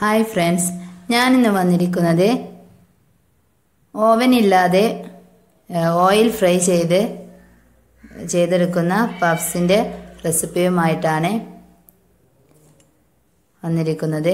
Hi friends, ഞാനിന്ന് വന്നിരിക്കുന്നത് ഓവനില്ലാതെ oil fry ചെയ്തെടുക്കുന്ന പഫ്സിൻ്റെ റെസിപ്പിയുമായിട്ടാണ് വന്നിരിക്കുന്നത്.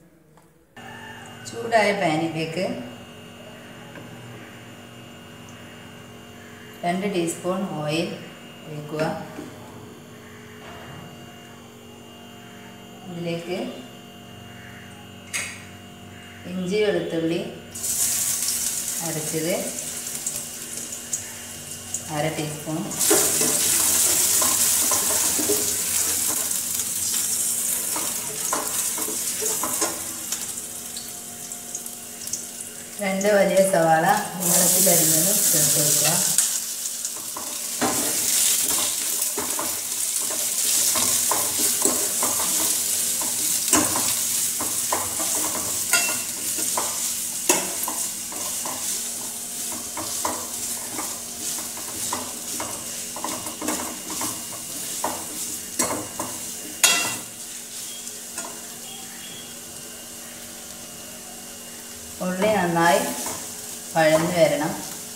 ചൂടായ പാനിലേക്ക് 2 ടീസ്പൂൺ ഓയിൽ ഒഴിക്കുക. ഇതിലേക്ക് ഇഞ്ചി വെളുത്തുള്ളി അരച്ചത് 1/2 ടീസ്പൂൺ, രണ്ട് വലിയ സവാള നീളത്തിലരിഞ്ഞത് ചേർത്ത് വയ്ക്കുക. ഉള്ളി നന്നായി വഴന്നു വരണം.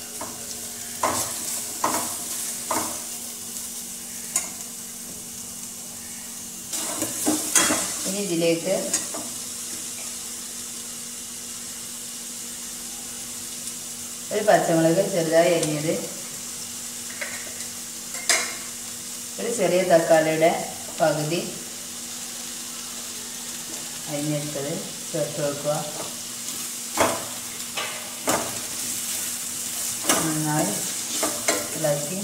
ഇനി ഇതിലേക്ക് ഒരു പച്ചമുളക് ചെറുതായി അരിഞ്ഞത്, ഒരു ചെറിയ തക്കാളിയുടെ പകുതി അരിഞ്ഞെടുത്തത് ചേർത്ത് വെക്കുക. നന്നായി ഇളക്കി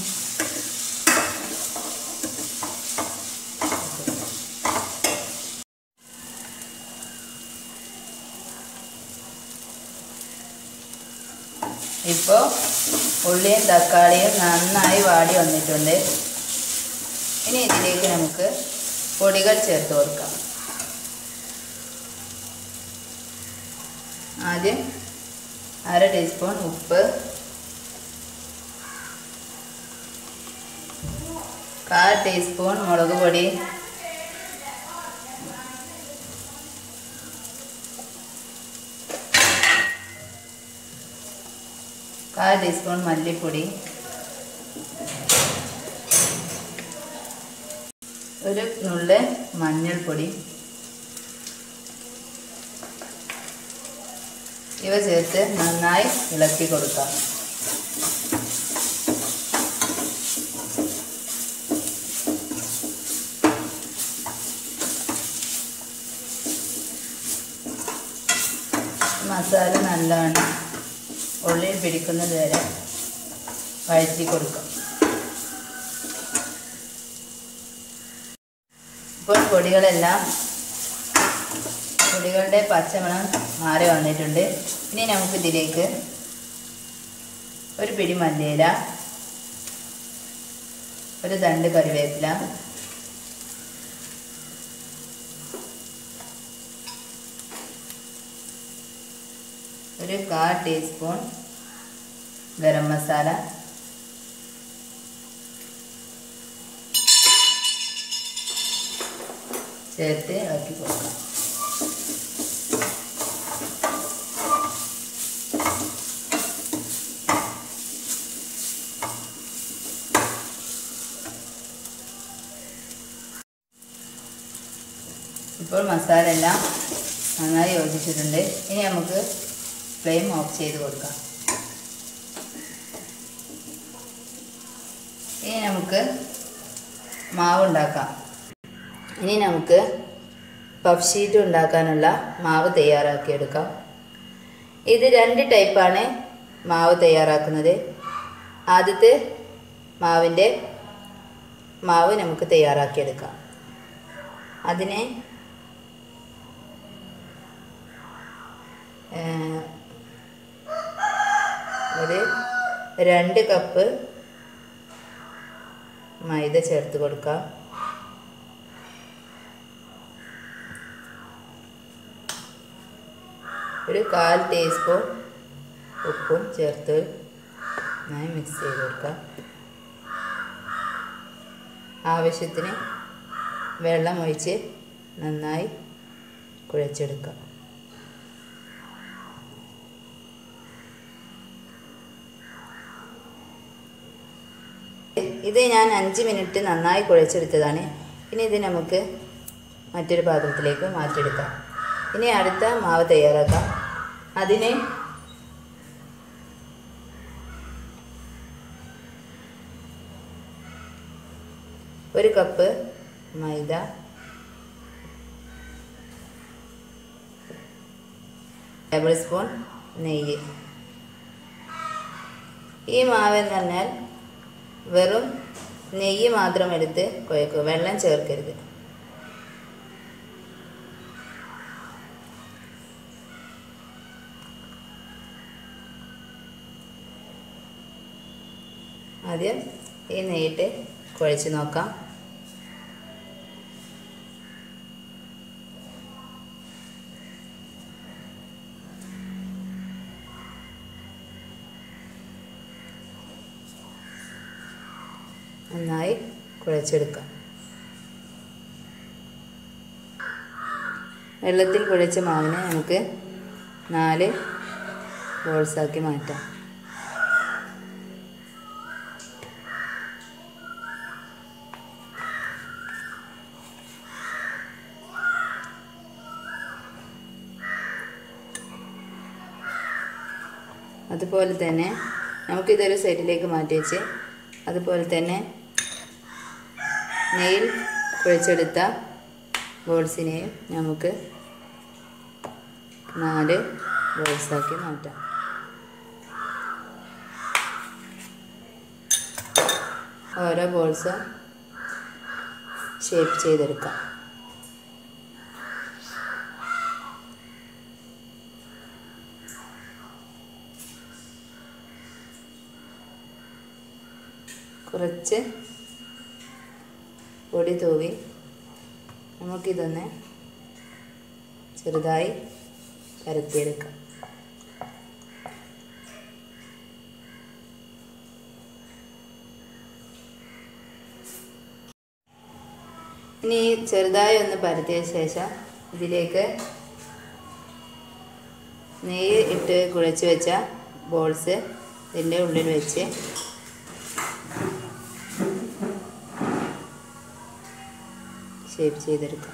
ഇപ്പോൾ ഉള്ളിയും തക്കാളിയും നന്നായി വാടി വന്നിട്ടുണ്ട്. ഇനി ഇതിലേക്ക് നമുക്ക് പൊടികൾ ചേർത്ത് കൊടുക്കാം. ആദ്യം 1/2 ടീസ്പൂൺ ഉപ്പ്, 1/4 ടീസ്പൂൺ മുളക് പൊടി, 1/4 ടീസ്പൂൺ മല്ലിപ്പൊടി, ഒരു നുള്ള് മഞ്ഞൾപ്പൊടി. ഇവ ചേർത്ത് നന്നായി ഇളക്കി കൊടുക്കാം. മസാല നല്ലവണ്ണം ഉള്ളിൽ പിടിക്കുന്നത് വരെ വഴറ്റി കൊടുക്കാം. ഇപ്പോൾ പൊടികളുടെ പച്ചമണം മാറി വന്നിട്ടുണ്ട്. ഇനി നമുക്കിതിലേക്ക് ഒരു പിടി മല്ലിയില, ഒരു തണ്ട് കറിവേപ്പില, ഒരു 1/4 ടീസ്പൂൺ ഗരം മസാല, ചേർത്ത് ഇളക്കി കൊടുക്കാം. ഇപ്പോൾ മസാല എല്ലാം നന്നായി യോജിച്ചിട്ടുണ്ട്. ഇനി നമുക്ക് ഫ്ലെയിം ഓഫ് ചെയ്ത് കൊടുക്കാം. ഇനി നമുക്ക് മാവ് ഉണ്ടാക്കാം. ഇനി നമുക്ക് പഫ് ഷീറ്റ് ഉണ്ടാക്കാനുള്ള മാവ് തയ്യാറാക്കിയെടുക്കാം. ഇത് 2 ടൈപ്പാണ് മാവ് തയ്യാറാക്കുന്നത്. ആദ്യത്തെ മാവ് നമുക്ക് തയ്യാറാക്കിയെടുക്കാം. അതിനെ ഒരു 2 കപ്പ് മൈദ ചേർത്ത് കൊടുക്കാം. ഒരു 1/4 ടീസ്പൂൺ ഉപ്പും ചേർത്ത് നന്നായി മിക്സ് ചെയ്ത് കൊടുക്കാം. ആവശ്യത്തിന് വെള്ളം ഒഴിച്ച് നന്നായി കുഴച്ചെടുക്കാം. ഇത് ഞാൻ 5 മിനിറ്റ് നന്നായി കുഴച്ചെടുത്തതാണ്. ഇനി ഇത് നമുക്ക് മറ്റൊരു പാത്രത്തിലേക്ക് മാറ്റിയെടുക്കാം. ഇനി അടുത്ത മാവ് തയ്യാറാക്കാം. അതിന് ഒരു കപ്പ് മൈദ, ടേബിൾ സ്പൂൺ നെയ്യ്. ഈ മാവെന്ന് പറഞ്ഞാൽ വെറും നെയ്യ് മാത്രം എടുത്ത് കുഴക്കുക, വെള്ളം ചേർക്കരുത്. ആദ്യം ഈ നെയ്യിട്ട് കുഴച്ച് നോക്കാം. നന്നായി കുഴച്ചെടുക്കാം. വെള്ളത്തിൽ കുഴച്ച മാവിനെ നമുക്ക് 4 ബോൾസാക്കി മാറ്റാം. അതുപോലെ തന്നെ നമുക്കിതൊരു സൈഡിലേക്ക് മാറ്റി വെച്ച് അതുപോലെ തന്നെ നെയ്യിൽ കുഴച്ചെടുത്ത ബോൾസിനെയും നമുക്ക് 4 ബോൾസാക്കി മാറ്റാം. ഓരോ ബോൾസും ഷേപ്പ് ചെയ്തെടുക്കാം. കുറച്ച് പൊടി തൂവി നമുക്കിതൊന്ന് ചെറുതായി പരത്തിയെടുക്കാം. ഇനി ചെറുതായി ഒന്ന് പരത്തിയ ശേഷം ഇതിലേക്ക് നെയ്യ് ഇട്ട് കുഴച്ച് വെച്ച ബോൾസ് ഇതിൻ്റെ ഉള്ളിൽ വെച്ച് ഷേപ്പ് ചെയ്തെടുക്കാം.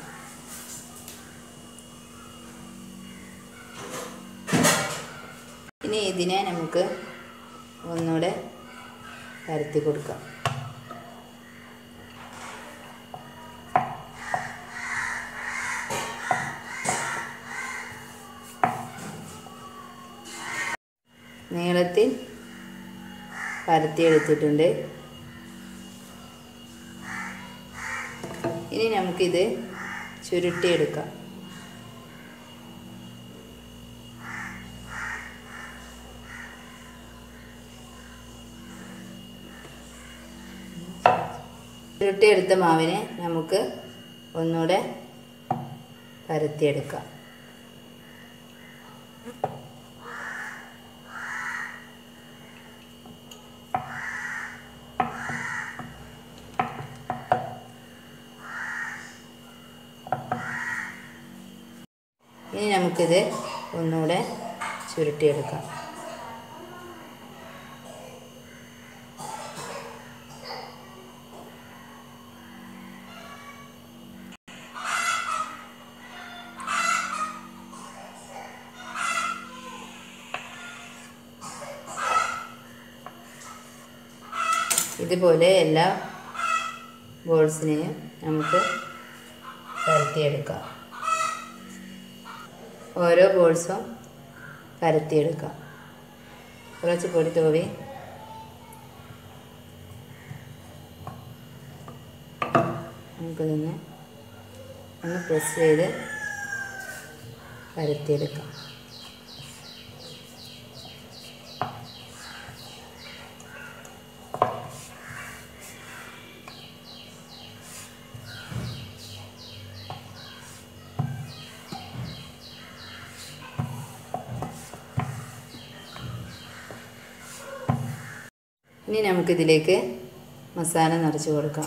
ഇനി ഇതിനെ നമുക്ക് ഒന്നുകൂടെ പരത്തി കൊടുക്കാം. നീളത്തിൽ പരത്തിയെടുത്തിട്ടുണ്ട്. ഇനി നമുക്കിത് ചുരുട്ടിയെടുക്കാം. ചുരുട്ടിയെടുത്ത മാവിനെ നമുക്ക് ഒന്നുകൂടെ പരത്തിയെടുക്കാം. ഇനി നമുക്കിത് ഒന്നുകൂടെ ചുരുട്ടിയെടുക്കാം. ഇതുപോലെ എല്ലാ ബോൾസിനെയും നമുക്ക് പരത്തിയെടുക്കാം. ഓരോ ബോൾസും പരത്തിയെടുക്കാം. കുറച്ച് പൊടി തൂവി നമുക്കിതൊന്ന് പ്രസ് ചെയ്ത് പരത്തിയെടുക്കാം. ഇനി നമുക്കിതിലേക്ക് മസാല നിറച്ച് കൊടുക്കാം.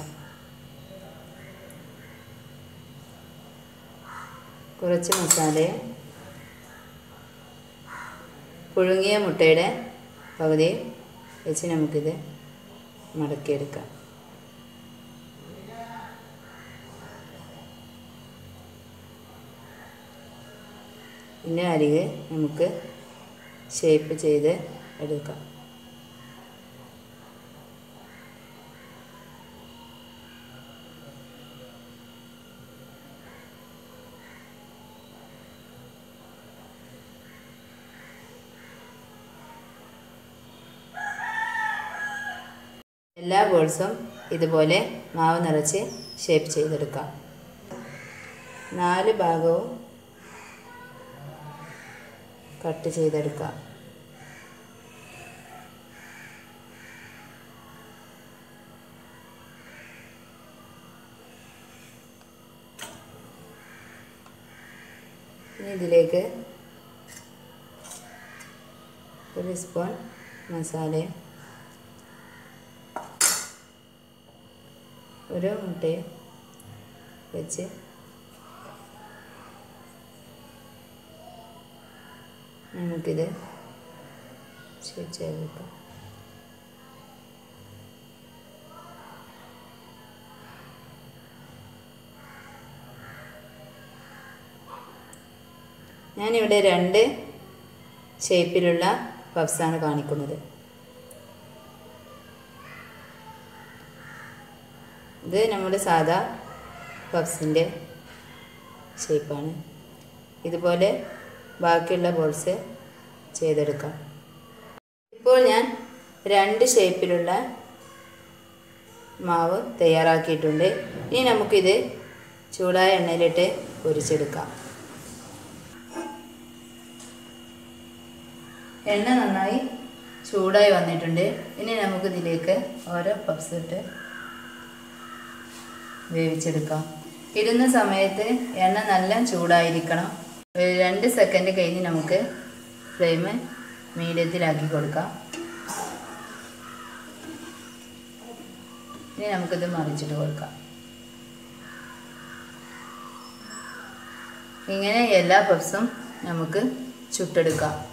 കുറച്ച് മസാലയും പുഴുങ്ങിയ മുട്ടയുടെ പകുതി വെച്ച് നമുക്കിത് മടക്കിയെടുക്കാം. പിന്നെ അരികെ നമുക്ക് ഷേപ്പ് ചെയ്ത് എടുക്കാം. എല്ലാ ബോൾസും ഇതുപോലെ മാവ് നിറച്ച് ഷേപ്പ് ചെയ്തെടുക്കാം. 4 ഭാഗവും കട്ട് ചെയ്തെടുക്കാം. ഇനി ഇതിലേക്ക് 1 സ്പൂൺ മസാലയും 1 മുട്ടയും വെച്ച് നമുക്കിത് ചേർക്കാം. ഞാനിവിടെ 2 ഷേപ്പിലുള്ള പഫ്സാണ് കാണിക്കുന്നത്. ഇത് നമ്മുടെ സാധാ പഫ്സിൻ്റെ ഷേപ്പാണ്. ഇതുപോലെ ബാക്കിയുള്ള ബോൾസ് ചെയ്തെടുക്കാം. ഇപ്പോൾ ഞാൻ 2 ഷേപ്പിലുള്ള മാവ് തയ്യാറാക്കിയിട്ടുണ്ട്. ഇനി നമുക്കിത് ചൂടായ എണ്ണയിലിട്ട് പൊരിച്ചെടുക്കാം. എണ്ണ നന്നായി ചൂടായി വന്നിട്ടുണ്ട്. ഇനി നമുക്കിതിലേക്ക് ഓരോ പഫ്സ് ഇട്ട് വേവിച്ചെടുക്കാം. ഇടുന്ന സമയത്ത് എണ്ണ നല്ല ചൂടായിരിക്കണം. 2 സെക്കൻഡ് കഴിഞ്ഞ് നമുക്ക് ഫ്ലെയിം മീഡിയത്തിലാക്കി കൊടുക്കാം. ഇനി നമുക്കിത് മറിച്ചിട്ട് കൊടുക്കാം. ഇങ്ങനെ എല്ലാ പഫ്സും നമുക്ക് ചുട്ടെടുക്കാം.